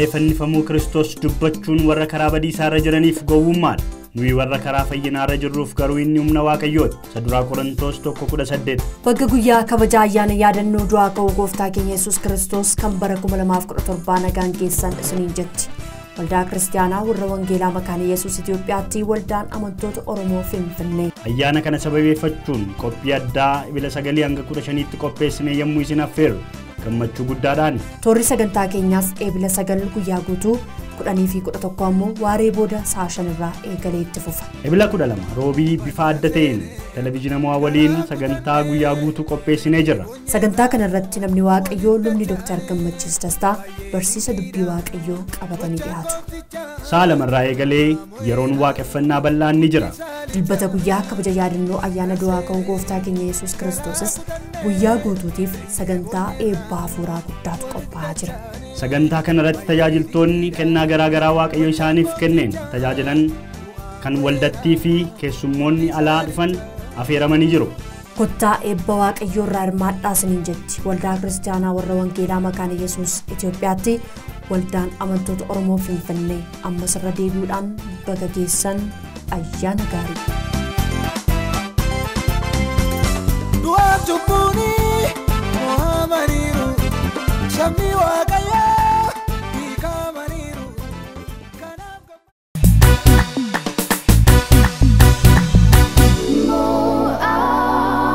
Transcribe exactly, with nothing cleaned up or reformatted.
waa'ee fannifamuu Kiristoos dubbachuun warra karaa badiisaa irra jiraniif gowwummaadha. Nuyi warra karaa fayyinaa irra jirruuf garuu inni humna Waaqayyooti. Saduraa Qorontos tokko kudha saddeet. Bakka guyyaa kabaja ayyaana yaadannoo du'aa ka'uu gooftaa keenya Yesuus Kiristoos kan bara kuma lamaaf kudha torba nagaan geessan isiniin jetti. Waldaa Kiristaanaa warra Wangeelaa Makaana Yesuus Itoophiyaatti waldaan amantoota Oromoo Finfinnee. Ayyaana kana sababeeffachuun qophii addaa ibila sagalii hanga kudha shaniitti qopheessine yommuu isin affeerru gammachuu guddaadhaan. Toorri sagantaa keenyaas eebila sagal guyyaa guutuu kudhanii fi kudha tokko ammoo waaree booda sa'a shan irraa eegalee itti fufa. Ebila kudha lama roobii bifa adda ta'een televiziyoona mo'aa waliin sagantaa guyyaa guutuu qopheessinee jirra. Sagantaa kana irratti namni Waaqayyoo lubni Dooktar Gammachiis Dastaa barsiisa dubbii Waaqayyoo qabatanii dhiyaatu. Sa'a lamarraa eegalee yeroon waaqeffannaa bal'aan ni jira. Dilbata guyyaa kabaja yaadannoo ayyaana du'aa ka'uu gooftaa keenya Yesuus Kiristoosis guyyaa guutuutiif sagantaa eebba hafuuraa guddaatu qophaa'aa jira. Sagantaa kana irratti tajaajiltoonni kennaa garaa garaa Waaqayyo isaaniif kenneen tajaajilan kan waldattii fi keessummoonni alaa dhufan affeeramanii jiru. Kottaa eebba Waaqayyoo irraa hirmaadhaa isiniin jetti waldaa Kiristaanaa warra Wangeelaa Makaana Yesuus Itoophiyaatti waldaan amantoota Oromoo Finfinnee ammas irra deebi'uudhaan baga geessan ayyaana gaarii.